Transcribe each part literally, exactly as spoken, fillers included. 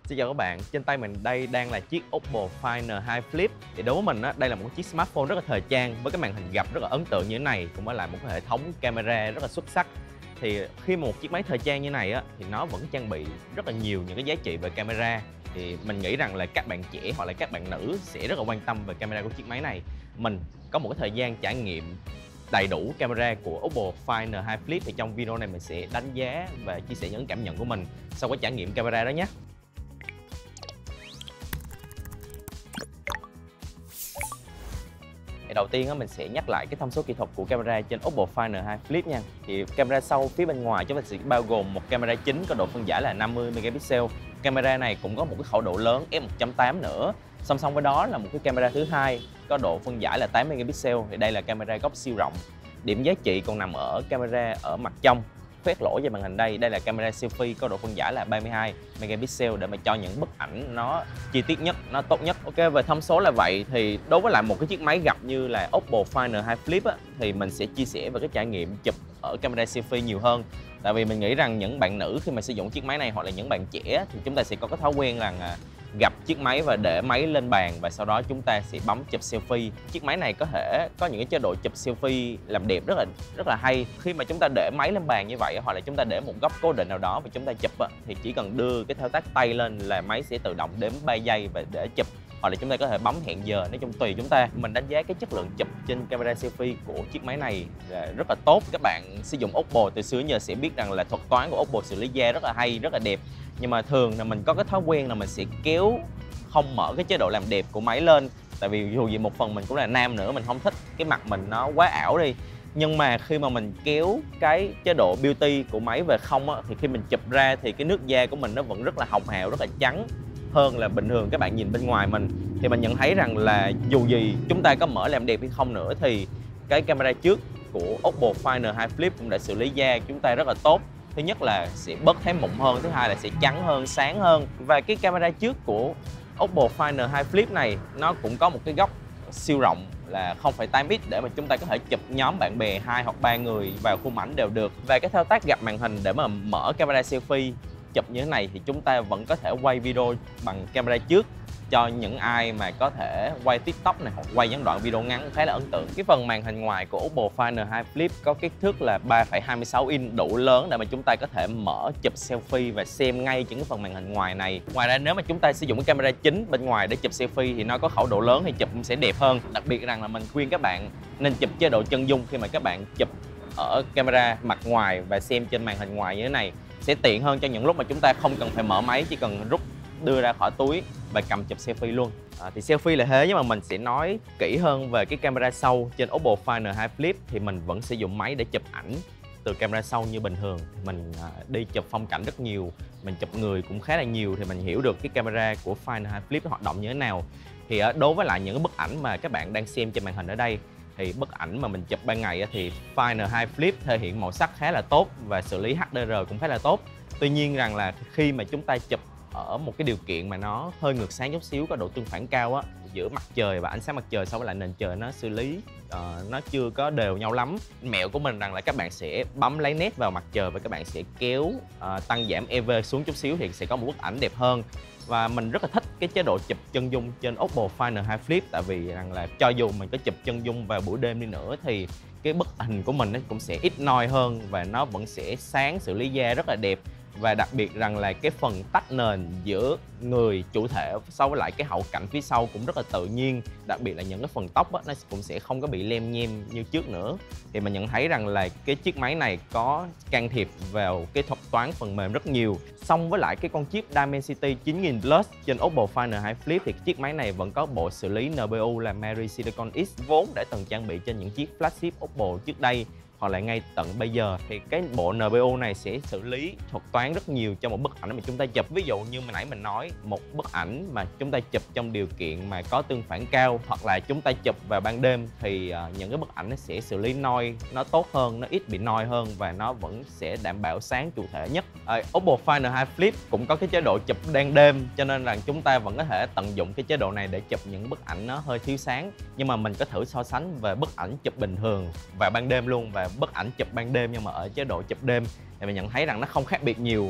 Xin chào các bạn, trên tay mình đây đang là chiếc Oppo Find N hai Flip. Thì đối với mình á, đây là một chiếc smartphone rất là thời trang với cái màn hình gập rất là ấn tượng như thế này, cũng là một cái hệ thống camera rất là xuất sắc. Thì khi mà một chiếc máy thời trang như này á, thì nó vẫn trang bị rất là nhiều những cái giá trị về camera. Thì mình nghĩ rằng là các bạn trẻ hoặc là các bạn nữ sẽ rất là quan tâm về camera của chiếc máy này. Mình có một cái thời gian trải nghiệm đầy đủ camera của Oppo Find N hai Flip, thì trong video này mình sẽ đánh giá và chia sẻ những cảm nhận của mình sau cái trải nghiệm camera đó nhé. Thì đầu tiên á, mình sẽ nhắc lại cái thông số kỹ thuật của camera trên Oppo Find N hai Flip nha. Thì camera sau phía bên ngoài chúng ta sẽ bao gồm một camera chính có độ phân giải là năm mươi megapixel. Camera này cũng có một cái khẩu độ lớn f một chấm tám nữa. Song song với đó là một cái camera thứ hai có độ phân giải là tám megapixel. Thì đây là camera góc siêu rộng. Điểm giá trị còn nằm ở camera ở mặt trong khoét lỗ trên màn hình đây. Đây là camera selfie có độ phân giải là ba mươi hai megapixel để mà cho những bức ảnh nó chi tiết nhất, nó tốt nhất. Ok, về thông số là vậy. Thì đối với lại một cái chiếc máy gập như là Oppo Find N hai Flip á, thì mình sẽ chia sẻ về cái trải nghiệm chụp ở camera selfie nhiều hơn. Tại vì mình nghĩ rằng những bạn nữ khi mà sử dụng chiếc máy này hoặc là những bạn trẻ thì chúng ta sẽ có cái thói quen rằng gặp chiếc máy và để máy lên bàn và sau đó chúng ta sẽ bấm chụp selfie. Chiếc máy này có thể có những cái chế độ chụp selfie làm đẹp rất là rất là hay. Khi mà chúng ta để máy lên bàn như vậy hoặc là chúng ta để một góc cố định nào đó và chúng ta chụp thì chỉ cần đưa cái thao tác tay lên là máy sẽ tự động đếm ba giây và để chụp, hoặc là chúng ta có thể bấm hẹn giờ, nói chung tùy chúng ta. Mình đánh giá cái chất lượng chụp trên camera selfie của chiếc máy này là rất là tốt. Các bạn sử dụng Oppo từ xưa đến giờ sẽ biết rằng là thuật toán của Oppo xử lý da rất là hay, rất là đẹp. Nhưng mà thường là mình có cái thói quen là mình sẽ kéo không mở cái chế độ làm đẹp của máy lên. Tại vì dù gì một phần mình cũng là nam nữa, mình không thích cái mặt mình nó quá ảo đi. Nhưng mà khi mà mình kéo cái chế độ beauty của máy về không á, thì khi mình chụp ra thì cái nước da của mình nó vẫn rất là hồng hào, rất là trắng hơn là bình thường các bạn nhìn bên ngoài mình. Thì mình nhận thấy rằng là dù gì chúng ta có mở làm đẹp hay không nữa thì cái camera trước của Oppo Find N hai Flip cũng đã xử lý da chúng ta rất là tốt. Thứ nhất là sẽ bớt thấy mụn hơn, thứ hai là sẽ trắng hơn, sáng hơn. Và cái camera trước của Oppo Find N hai Flip này nó cũng có một cái góc siêu rộng là không phẩy tám x để mà chúng ta có thể chụp nhóm bạn bè hai hoặc ba người vào khung ảnh đều được. Và cái thao tác gập màn hình để mà mở camera selfie chụp như thế này thì chúng ta vẫn có thể quay video bằng camera trước cho những ai mà có thể quay TikTok này hoặc quay những đoạn video ngắn khá là ấn tượng. Cái phần màn hình ngoài của Oppo Find N hai Flip có kích thước là ba phẩy hai mươi sáu inch đủ lớn để mà chúng ta có thể mở chụp selfie và xem ngay trên cái phần màn hình ngoài này. Ngoài ra nếu mà chúng ta sử dụng cái camera chính bên ngoài để chụp selfie thì nó có khẩu độ lớn thì chụp cũng sẽ đẹp hơn. Đặc biệt rằng là mình khuyên các bạn nên chụp chế độ chân dung khi mà các bạn chụp ở camera mặt ngoài và xem trên màn hình ngoài như thế này sẽ tiện hơn cho những lúc mà chúng ta không cần phải mở máy, chỉ cần rút đưa ra khỏi túi và cầm chụp selfie luôn. À, thì selfie là thế, nhưng mà mình sẽ nói kỹ hơn về cái camera sau trên Oppo Find N hai Flip. Thì mình vẫn sử dụng máy để chụp ảnh từ camera sau như bình thường. Thì mình à, đi chụp phong cảnh rất nhiều, mình chụp người cũng khá là nhiều, thì mình hiểu được cái camera của Find N hai Flip nó hoạt động như thế nào. Thì à, đối với lại những cái bức ảnh mà các bạn đang xem trên màn hình ở đây, thì bức ảnh mà mình chụp ban ngày thì Find N hai Flip thể hiện màu sắc khá là tốt và xử lý H D R cũng khá là tốt. Tuy nhiên rằng là khi mà chúng ta chụp ở một cái điều kiện mà nó hơi ngược sáng chút xíu, có độ tương phản cao á, giữa mặt trời và ánh sáng mặt trời so với lại nền trời, nó xử lý uh, nó chưa có đều nhau lắm. Mẹo của mình rằng là các bạn sẽ bấm lấy nét vào mặt trời và các bạn sẽ kéo uh, tăng giảm E V xuống chút xíu thì sẽ có một bức ảnh đẹp hơn. Và mình rất là thích cái chế độ chụp chân dung trên Oppo Find N hai Flip, tại vì rằng là cho dù mình có chụp chân dung vào buổi đêm đi nữa thì cái bức hình của mình cũng sẽ ít noi hơn và nó vẫn sẽ sáng, xử lý da rất là đẹp. Và đặc biệt rằng là cái phần tách nền giữa người chủ thể so với lại cái hậu cảnh phía sau cũng rất là tự nhiên. Đặc biệt là những cái phần tóc á, nó cũng sẽ không có bị lem nhem như trước nữa. Thì mình nhận thấy rằng là cái chiếc máy này có can thiệp vào cái thuật toán phần mềm rất nhiều. Song với lại cái con chip Dimensity chín nghìn Plus trên Oppo Find N hai Flip thì chiếc máy này vẫn có bộ xử lý N P U là Mari Silicon X vốn đã từng trang bị trên những chiếc flagship Oppo trước đây hoặc là ngay tận bây giờ. Thì cái bộ N P U này sẽ xử lý thuật toán rất nhiều cho một bức ảnh mà chúng ta chụp. Ví dụ như mà nãy mình nói, một bức ảnh mà chúng ta chụp trong điều kiện mà có tương phản cao hoặc là chúng ta chụp vào ban đêm thì uh, những cái bức ảnh nó sẽ xử lý noi nó tốt hơn, nó ít bị noi hơn và nó vẫn sẽ đảm bảo sáng chủ thể nhất. Uh, Oppo Find N hai Flip cũng có cái chế độ chụp ban đêm, cho nên là chúng ta vẫn có thể tận dụng cái chế độ này để chụp những bức ảnh nó hơi thiếu sáng. Nhưng mà mình có thử so sánh về bức ảnh chụp bình thường và ban đêm luôn và bức ảnh chụp ban đêm nhưng mà ở chế độ chụp đêm thì mình nhận thấy rằng nó không khác biệt nhiều.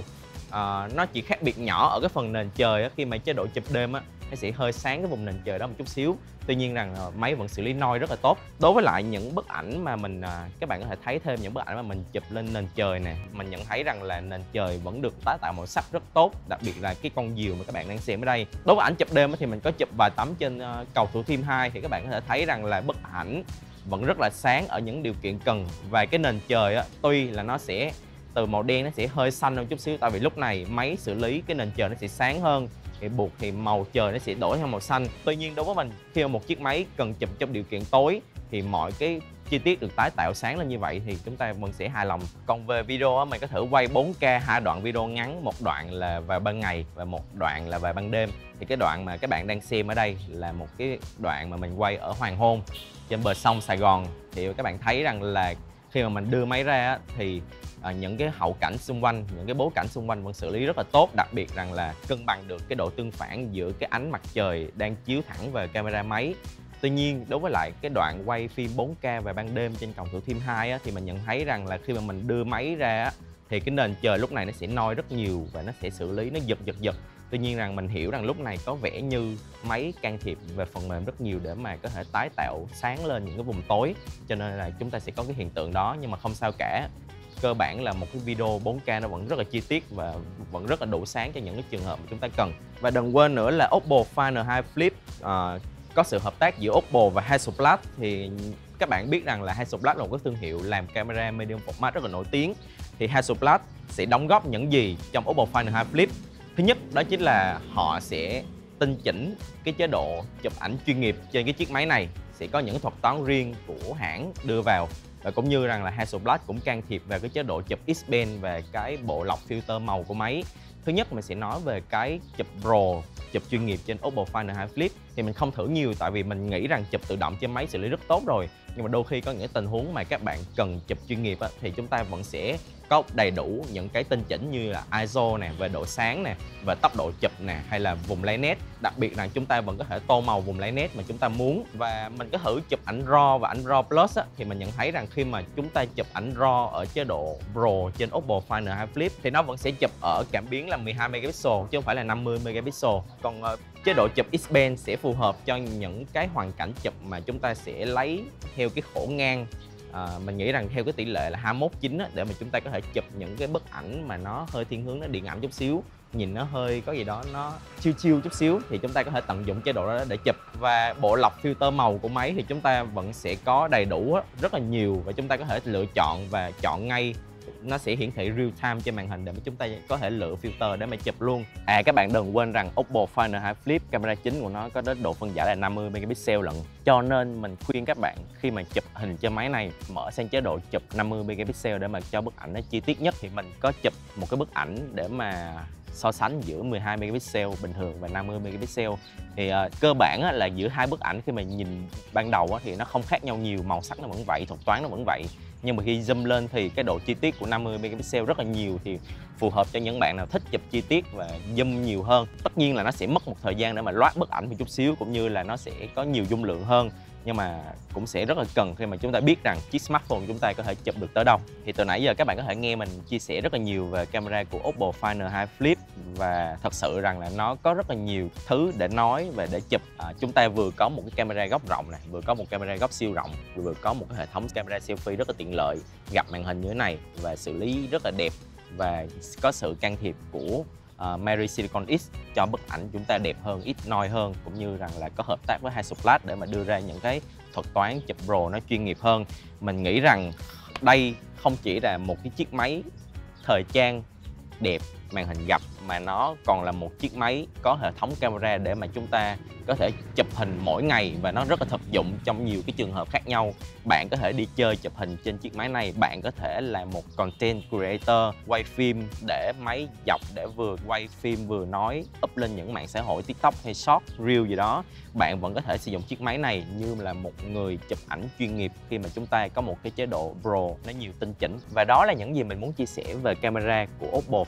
uh, nó chỉ khác biệt nhỏ ở cái phần nền trời á, khi mà chế độ chụp đêm á nó sẽ hơi sáng cái vùng nền trời đó một chút xíu. Tuy nhiên rằng uh, máy vẫn xử lý noise rất là tốt. Đối với lại những bức ảnh mà mình uh, các bạn có thể thấy thêm những bức ảnh mà mình chụp lên nền trời nè, mình nhận thấy rằng là nền trời vẫn được tái tạo màu sắc rất tốt, đặc biệt là cái con diều mà các bạn đang xem ở đây. Đối với ảnh chụp đêm thì mình có chụp vài tấm trên uh, cầu Thủ Thiêm hai thì các bạn có thể thấy rằng là bức ảnh vẫn rất là sáng ở những điều kiện cần. Và cái nền trời á, tuy là nó sẽ từ màu đen nó sẽ hơi xanh hơn chút xíu, tại vì lúc này máy xử lý cái nền trời nó sẽ sáng hơn, thì buộc thì màu trời nó sẽ đổi theo màu xanh. Tuy nhiên đối với mình, khi mà một chiếc máy cần chụp trong điều kiện tối thì mọi cái chi tiết được tái tạo sáng lên như vậy thì chúng ta vẫn sẽ hài lòng. Còn về video á, mình có thể quay bốn K hai đoạn video ngắn, một đoạn là vào ban ngày và một đoạn là vào ban đêm. Thì cái đoạn mà các bạn đang xem ở đây là một cái đoạn mà mình quay ở hoàng hôn trên bờ sông Sài Gòn. Thì các bạn thấy rằng là khi mà mình đưa máy ra á, thì à, những cái hậu cảnh xung quanh, những cái bối cảnh xung quanh vẫn xử lý rất là tốt, đặc biệt rằng là cân bằng được cái độ tương phản giữa cái ánh mặt trời đang chiếu thẳng về camera máy. Tuy nhiên đối với lại cái đoạn quay phim bốn K vào ban đêm trên cầu Thủ Thiêm hai á, thì mình nhận thấy rằng là khi mà mình đưa máy ra á, thì cái nền trời lúc này nó sẽ noi rất nhiều và nó sẽ xử lý nó giật giật giật. Tuy nhiên rằng mình hiểu rằng lúc này có vẻ như máy can thiệp về phần mềm rất nhiều để mà có thể tái tạo sáng lên những cái vùng tối, cho nên là chúng ta sẽ có cái hiện tượng đó. Nhưng mà không sao cả, cơ bản là một cái video bốn K nó vẫn rất là chi tiết và vẫn rất là đủ sáng cho những cái trường hợp mà chúng ta cần. Và đừng quên nữa là Oppo Find N hai Flip uh, có sự hợp tác giữa Oppo và Hasselblad. Thì các bạn biết rằng là Hasselblad là một cái thương hiệu làm camera medium format rất là nổi tiếng. Thì Hasselblad sẽ đóng góp những gì trong Oppo Find N hai Flip? Thứ nhất đó chính là họ sẽ tinh chỉnh cái chế độ chụp ảnh chuyên nghiệp trên cái chiếc máy này, sẽ có những thuật toán riêng của hãng đưa vào. Và cũng như rằng là Hasselblad cũng can thiệp về cái chế độ chụp X-band và cái bộ lọc filter màu của máy. Thứ nhất mình sẽ nói về cái chụp Pro, chụp chuyên nghiệp trên Oppo Find N hai Flip. Thì mình không thử nhiều tại vì mình nghĩ rằng chụp tự động trên máy xử lý rất tốt rồi. Nhưng mà đôi khi có những tình huống mà các bạn cần chụp chuyên nghiệp á, thì chúng ta vẫn sẽ có đầy đủ những cái tinh chỉnh như là i ét o nè, về độ sáng nè, về tốc độ chụp nè, hay là vùng lấy nét. Đặc biệt là chúng ta vẫn có thể tô màu vùng lấy nét mà chúng ta muốn. Và mình có thử chụp ảnh RAW và ảnh RAW Plus á, thì mình nhận thấy rằng khi mà chúng ta chụp ảnh RAW ở chế độ Pro trên Oppo Find N hai Flip thì nó vẫn sẽ chụp ở cảm biến là mười hai megapixel chứ không phải là năm mươi megapixel. Còn uh, chế độ chụp X-band sẽ phù hợp cho những cái hoàn cảnh chụp mà chúng ta sẽ lấy theo cái khổ ngang. À, mình nghĩ rằng theo cái tỷ lệ là hai mươi mốt chín á, để mà chúng ta có thể chụp những cái bức ảnh mà nó hơi thiên hướng nó điện ảnh chút xíu, nhìn nó hơi có gì đó nó chill chill chút xíu, thì chúng ta có thể tận dụng chế độ đó để chụp. Và bộ lọc filter màu của máy thì chúng ta vẫn sẽ có đầy đủ á, rất là nhiều, và chúng ta có thể lựa chọn và chọn ngay. Nó sẽ hiển thị real time trên màn hình để mà chúng ta có thể lựa filter để mà chụp luôn. À, các bạn đừng quên rằng Oppo Find N hai Flip camera chính của nó có đến độ phân giải là năm mươi megapixel lận. Cho nên mình khuyên các bạn khi mà chụp hình trên máy này mở sang chế độ chụp năm mươi megapixel để mà cho bức ảnh nó chi tiết nhất. Thì mình có chụp một cái bức ảnh để mà so sánh giữa mười hai megapixel bình thường và năm mươi megapixel. Thì uh, cơ bản á, là giữa hai bức ảnh khi mà nhìn ban đầu á, thì nó không khác nhau nhiều, màu sắc nó vẫn vậy, thuật toán nó vẫn vậy. Nhưng mà khi zoom lên thì cái độ chi tiết của năm mươi megapixel rất là nhiều, thì phù hợp cho những bạn nào thích chụp chi tiết và zoom nhiều hơn. Tất nhiên là nó sẽ mất một thời gian để mà loát bức ảnh một chút xíu, cũng như là nó sẽ có nhiều dung lượng hơn, nhưng mà cũng sẽ rất là cần khi mà chúng ta biết rằng chiếc smartphone của chúng ta có thể chụp được tới đâu. Thì từ nãy giờ các bạn có thể nghe mình chia sẻ rất là nhiều về camera của Oppo Find N hai Flip, và thật sự rằng là nó có rất là nhiều thứ để nói về để chụp. À, chúng ta vừa có một cái camera góc rộng này, vừa có một camera góc siêu rộng, vừa có một cái hệ thống camera selfie rất là tiện lợi, gặp màn hình như thế này và xử lý rất là đẹp, và có sự can thiệp của Uh, Mary Silicon X cho bức ảnh chúng ta đẹp hơn, ít noise hơn, cũng như rằng là có hợp tác với Hasselblad để mà đưa ra những cái thuật toán chụp Pro nó chuyên nghiệp hơn. Mình nghĩ rằng đây không chỉ là một cái chiếc máy thời trang đẹp, màn hình gập, mà nó còn là một chiếc máy có hệ thống camera để mà chúng ta có thể chụp hình mỗi ngày, và nó rất là thực dụng trong nhiều cái trường hợp khác nhau. Bạn có thể đi chơi chụp hình trên chiếc máy này, bạn có thể là một content creator, quay phim để máy dọc để vừa quay phim vừa nói, up lên những mạng xã hội TikTok hay Short, Reel gì đó. Bạn vẫn có thể sử dụng chiếc máy này như là một người chụp ảnh chuyên nghiệp khi mà chúng ta có một cái chế độ Pro nó nhiều tinh chỉnh. Và đó là những gì mình muốn chia sẻ về camera của Oppo Find N hai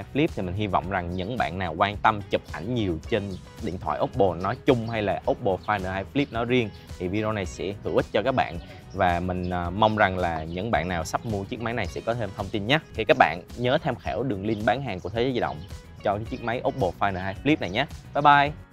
hai Flip thì mình hy vọng rằng những bạn nào quan tâm chụp ảnh nhiều trên điện thoại Oppo nói chung hay là Oppo Find N hai Flip nói riêng thì video này sẽ hữu ích cho các bạn, và mình mong rằng là những bạn nào sắp mua chiếc máy này sẽ có thêm thông tin nhé. Thì các bạn nhớ tham khảo đường link bán hàng của Thế Giới Di Động cho cái chiếc máy Oppo Find N hai Flip này nhé. Bye bye.